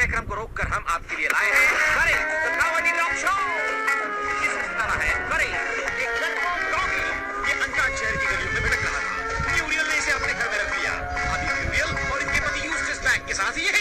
कार्यक्रम को रोककर हम आपके लिए लाए हैं करे द कॉमेडी रॉक शो। इसमें सितारा है करे, एक डॉगी। ये अनजान शहर की गलियों में भटक रहा था। न्यूरियल ने इसे अपने घर में रख लिया। अभी न्यूरियल और इनके पति यूस्टस बैग के साथ ये